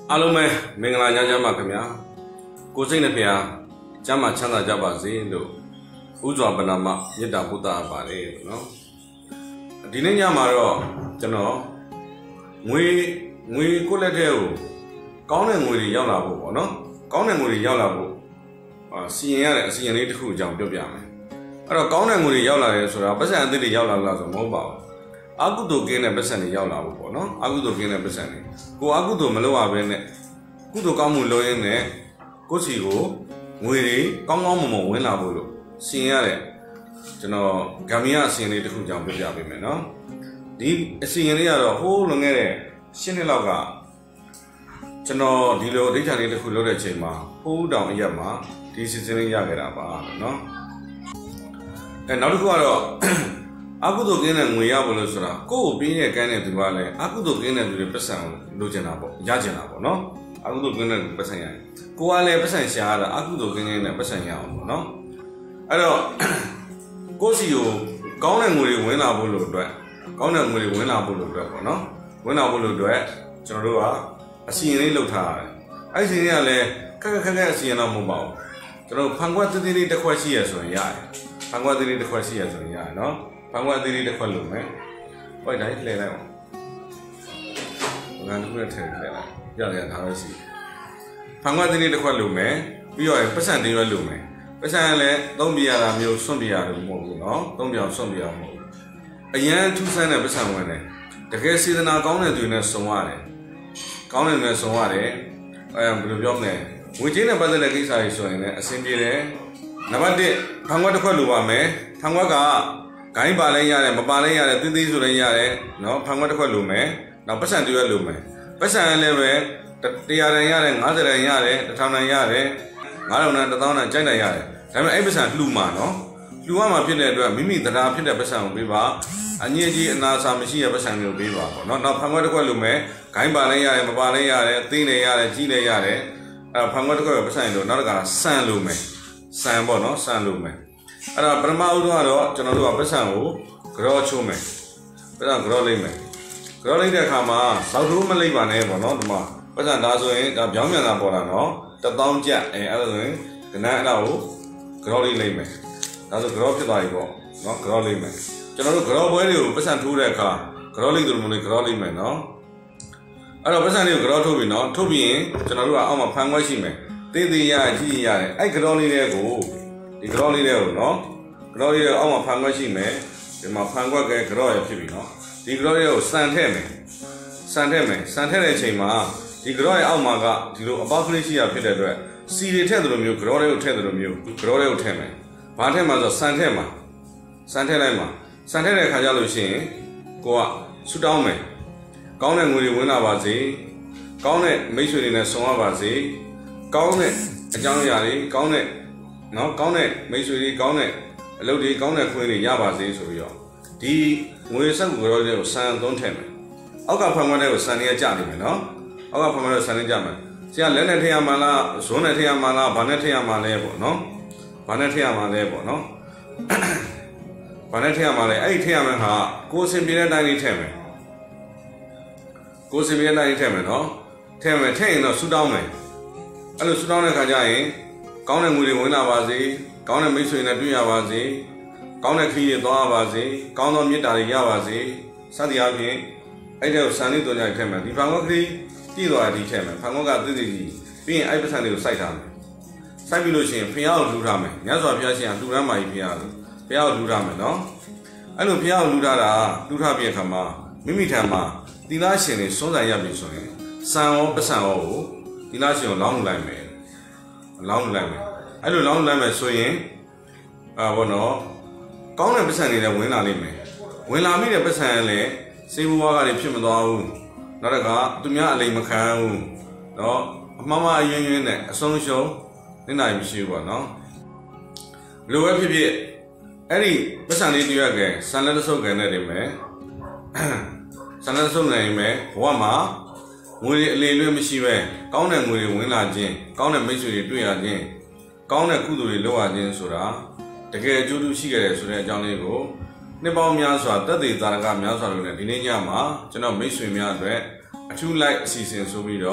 အားလုံးပဲမင်္ဂလာညချမ်းပါခင်ဗျာကိုစိတ်နဲ့ဖျားကျမ်းမာချမ်းသာကြပါစေလို့ဥစွာပနာမမေတ္တာပို့တာပါတယ်နော်ဒီနေ့ညမှာတော့ကျွန်တော်ငွေကိုလက်ထဲကိုကောင်းတဲ့ငွေတွေရောက်လာဖို့ပေါ့နော်ကောင်းတဲ့ငွေတွေရောက်လာဖို့စီရင်ရတဲ့အစီရင်လေးတစ်ခုအကြောင်းပြောပြမယ်အဲ့တော့ကောင်းတဲ့ငွေတွေရောက်လာတယ်ဆိုတာပတ်စံအသစ်တွေရောက်လာလို့ဆိုမဟုတ်ပါဘူးအကုသိုလ်ကင်းတဲ့ပတ်စံတွေရောက်လာဖို့ပေါ့နော်အကုသိုလ်ကင်းတဲ့ပတ်စံတွေကိုအကုသိုလ်မလုပ်ရဘဲနဲ့ကုသိုလ်ကောင်းမှုလုပ်ရင်းနဲ့ကိုယ့်စီကိုငွေတွေကောင်းကောင်းမွန်မွန်ဝင်လာဖို့လို့စီရင်ရတဲ့ကျွန်တော်ဂမ်ဘီယာအစီရင်လေးတစ်ခုအကြောင်းပြောပြပေးမယ်နော်ဒီအစီရင်လေးကတော့ဟိုးလွန်ခဲ့တဲ့10 နှစ်လောက်ကကျွန်တော်ဒီလိုအဋ္ဌာန်လေးတစ်ခုလုပ်တဲ့အချိန်မှာဟိုးတောင်အရက်မှာဒီစီစဉ်လေးရခဲ့တာပါနော်နောက်တစ်ခုကတော့အကုသိုလ်ကင်းတဲ့ငွေရဖို့လို့ဆိုတာကိုယ့်ကိုပြင်းရဲ့ကမ်းတဲ့သူကလည်းအကုသိုလ်ကင်းတဲ့သူတွေပတ်စံလိုချင်တာပေါ့ရချင်တာပေါ့နော်အကုသိုလ်ကင်းတဲ့ပတ်စံရတယ်ကိုကလည်းပတ်စံရှာရတာအကုသိုလ်ကင်းတဲ့ပတ်စံရအောင်ပေါ့နော်အဲ့တော့ကိုယ့်စီကိုကောင်းတဲ့ငွေတွေဝင်လာဖို့လို့အတွက်ကောင်းတဲ့ငွေတွေဝင်လာဖို့လို့အတွက်ပေါ့နော်ဝင်လာဖို့လို့အတွက်ကျွန်တော်တို့ကအစီရင်လေးလုပ်ထားရတယ်အဲ့ဒီအစီရင်ကလည်းခက်အစီရင်တော့မဟုတ်ပါဘူးကျွန်တော်ဖန်ခွက်သေးလေးတစ်ခွက်ရှိရဆိုရင်ရတယ်ဖန်ခွက်သေးလေးတစ်ခွက်ရှိရဆိုရင်ရတယ်နော်ဖန်ခွက်သေးလေးတစ်ခွက်လုပ်မယ်ဟိုတိုင်းလှည့်လိုက်အောင်ငါတို့နဲ့ထည့်လှည့်လိုက်ရတယ်ဒါပဲရှိဖန်ခွက်သေးလေးတစ်ခွက်လုပ်မယ်ပြီးတော့ပတ်စံသေးရွက်လုပ်မယ်ပတ်စံလည်းသုံးပြရတာမျိုးစွန့်ပြရတာမဟုတ်ဘူးနော်သုံးပြောင်စွန့်ပြရမဟုတ်ဘူးအရန်ထူးဆန်းတဲ့ပတ်စံဝင်တယ်တကယ်စေတနာကောင်းတဲ့သူတွေနဲ့စုံရတယ်ကောင်းတဲ့သူနဲ့စုံရတယ်ဘယ်လိုပြောမလဲငွေချင်းနဲ့ပတ်သက်တဲ့ကိစ္စတွေဆိုရင်လည်းအဆင်ပြေတယ်နံပါတ်1ဖန်ခွက်တစ်ခွက်လိုပါမယ်ဖန်ခွက်ကဂိုင်းပါလဲရတယ်မပါလဲရတယ်သေးသေးဆိုလည်းရတယ်နော်ဖန်ခွက်တစ်ခွက်လိုမယ်နောက်ပတ်စံတွေလိုမယ်ပတ်စံလည်းပဲ100တန်ရတယ်50တန်ရတယ်1000တန်ရတယ်9000တန်1000တန်ကြိုက်နိုင်ရတယ်ဒါပေမဲ့အဲ့ပတ်စံလှူမှာနော်လှူရမှာဖြစ်တဲ့အတွက်မိမိတရားဖြစ်တဲ့ပတ်စံကိုပေးပါအညစ်အကြေးအနာစာမရှိတဲ့ပတ်စံမျိုးပေးပါပေါ့နော်နောက်ဖန်ခွက်တစ်ခွက်လိုမယ်ဂိုင်းပါလဲရတယ်မပါလဲရတယ်သိနေရတယ်ကြီးနေရတယ်အဲ့ဖန်ခွက်တစ်ခွက်ပတ်စံလို့နောက်တစ်ခါဆန်လိုမယ်ဆန်ပေါ့နော်ဆန်လိုမယ်အဲ့တော့ပထမဦးဆုံးကတော့ကျွန်တော်တို့ကပတ်စံကိုကြောချိုးမယ်ပတ်စံကြောလိမ့်မယ်ကြောလိမ့်တဲ့အခါမှာစောက်ထိုးမလိမ့်ပါနဲ့ပေါ့နော်ဒီမှာပတ်စံဒါဆိုရင်ဒါပြောင်းပြန်တာပေါ်တာနော်1000ကျပ်အဲ့ဒါဆိုရင်ကနန်းအဲ့ဒါကိုကြောလိမ့်လိမ့်မယ်ဒါဆိုကြောဖြစ်သွားပြီပေါ့နော်ကြောလိမ့်မယ်ကျွန်တော်တို့ကြောပွဲတွေကိုပတ်စံထိုးတဲ့အခါကြောလိမ့်တယ်လို့မလို့ကြောလိမ့်မယ်နော်အဲ့တော့ပတ်စံတွေကိုကြောထိုးပြီနော်ထိုးပြီးရင်ကျွန်တော်တို့ကအောက်မှာဖန်ခွက်ရှိမယ်သေးသေးရကြီးရတယ်အဲ့ကြောလေးတွေကိုဒီကြောလေးတွေကိုနော်ကြောလေးတွေအောက်မှာဖန်ခွက်ရှိမယ်ဒီမှာဖန်ခွက်ကကြောရဖြစ်ပြီနော်ဒီကြောလေးကိုစံထည့်မယ်စံထည့်တဲ့အချိန်မှာဒီကြောရဲ့အောက်မှာကဒီလိုအပေါက်ကလေးရှိရဖြစ်တဲ့အတွက်စီတွေထည့်တယ်လို့မျိုးကြောလေးကိုထည့်တယ်လို့မျိုးကြောလေးကိုထည့်မယ်ဘာထည့်မှာဆိုစံထည့်လိုက်မှာစံထည့်တဲ့အခါကျလို့ရှိရင်ကိုကဆူတောင်းမယ်ကောင်းတဲ့ငွေတွေဝင်လာပါစေကောင်းတဲ့မိတ်ဆွေတွေနဲ့ဆုံရပါစေကောင်းတဲ့အကြောင်းအရာတွေကောင်းတဲ့နော်ကောင်းတဲ့မိတ်ဆွေတွေကောင်းတဲ့အလုပ်တွေကောင်းတဲ့ခွင့်တွေရပါစေဆိုပြီးတော့ဒီငွေဆက်ကူကြောတွေကိုစံသွန်းထည့်မယ်အောက်ကဖန်ခွက်တွေကိုစံနေရကြနေမယ်နော်အောက်ကဖန်ခွက်တွေစံနေကြမယ်ဆရာလက်နဲ့ထည့်ရမှာလားဇွန်းနဲ့ထည့်ရမှာလားဘာနဲ့ထည့်ရမှာလဲပေါ့နော်ဘာနဲ့ထည့်ရမှာလဲပေါ့နော်ဘာနဲ့ထည့်ရမှာလဲအဲ့ဒီထည့်ရမယ်ဟာကိုယ်စင်ပြတဲ့အတိုင်းလေးထည့်မယ်ကိုယ်စင်ပြတဲ့အတိုင်းလေးထည့်မယ်နော်ထည့်ရင်တော့ဆူတောင်းမယ်အဲ့လိုဆူတောင်းတဲ့ခါကျရင်ကောင်းတဲ့ငွေတွေဝင်လာပါစေကောင်းတဲ့မိတ်ဆွေနဲ့တွေ့ရပါစေကောင်းတဲ့ခရီးတွေသွားရပါစေကောင်းသောမေတ္တာတွေရပါစေစသည်အားဖြင့်အဲ့တဲ့ကိုစံလေးတော်ကြိုက်ထည့်မယ်ဒီဖန်ခွက်ကလေးတည်သွားတာဒီထည့်မယ်ဖန်ခွက်ကသိသိကြီးပြီးရင်အဲ့ပတ်စံလေးကိုစိုက်ထားမယ်စိုက်ပြီးလို့ရှိရင်ဖျားကိုလှူထားမယ်မြတ်စွာဘုရားရှင်ကလှူရမ်းပါကြီးဖျားကိုလှူထားမယ်နော်အဲ့လိုဖျားကိုလှူထားတာလှူထားပြီးအခါမှာမိမိထံမှာသီလရှင်တွေစွန့်ဆိုင်ရပြီဆိုရင်စံရောပတ်စံရောကိုသီလရှင်ကိုလောင်းလှူလိုက်မယ်အဲ့လိုလောင်းလှူလိုက်မယ်ဆိုရင်ဘောနော်ကောင်းတဲ့ပတ်စံတွေလည်းဝင်လာလိမ့်မယ်ဝင်လာပြီတဲ့ပတ်စံလည်းစေဘဝကတွေဖြစ်မသွားဘူးနောက်တစ်ခါသူများအလိမ်မခံဘူးနော်အမှားအယွင်းနဲ့အဆုံးရှုံးနေနိုင်မရှိဘူးပေါ့နော်လိုပဲဖြစ်ဖြစ်အဲ့ဒီပတ်စံလေးတရွက်ကဆန်လက်စုပ်ကန်နေတယ်မယ်ဆန်လက်စုပ်နိုင်မယ်ဘဝမှာငွေတွေအလေလွဲမရှိပဲကောင်းတဲ့ငွေတွေဝင်လာခြင်းကောင်းတဲ့မိတ်ဆွေတွေတွေ့ရခြင်းကောင်းတဲ့ကုသိုလ်တွေလုပ်ရခြင်းဆိုတာတကယ်အကျိုးတူရှိခဲ့တယ်ဆိုတဲ့အကြောင်းလေးကိုနှစ်ပေါင်းများစွာသက်သေသာရကများစွာလို့လည်းဒီနေ့ညမှာကျွန်တော်မိတ်ဆွေများအတွက်အထူးလိုက်အစီအစဉ်ဆိုပြီးတော့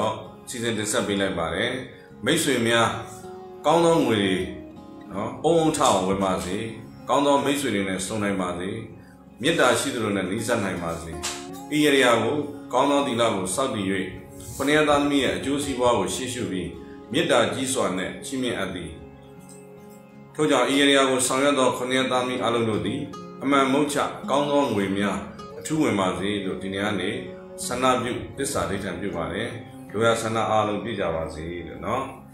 စီစဉ်တင်ဆက်ပေးလိုက်ပါတယ်မိတ်ဆွေများကောင်းသောငွေတွေနော်အုံထအောင်ဝင်ပါစေကောင်းသောမိတ်ဆွေတွေနဲ့ဆုံနိုင်ပါစေမေတ္တာရှိသူတို့နဲ့နှိစက်နိုင်ပါစေဤရရာကိုကောင်းသောသီလကိုစောင့်တည်၍ခொနည်းသားသမီးရဲ့အကျိုးစီးပွားကိုရှေ့ရှုပြီးမေတ္တာကြီးစွာနဲ့ချီးမြှင့်အပ်သည်ထို့ကြောင့်ဤရရာကိုဆောင်ရွက်သောခொနည်းသားသမီးအလုံးတို့သည်အမှန်မုတ်ချကောင်းသောငွေများအထူးဝင်ပါစေလို့ဒီနေ့ကနေဆန္ဒပြုသစ္စာဒိဋ္ဌံပြုပါတယ်လူရဆန္ဒအားလုံးပြည့်ကြပါစေလို့နော်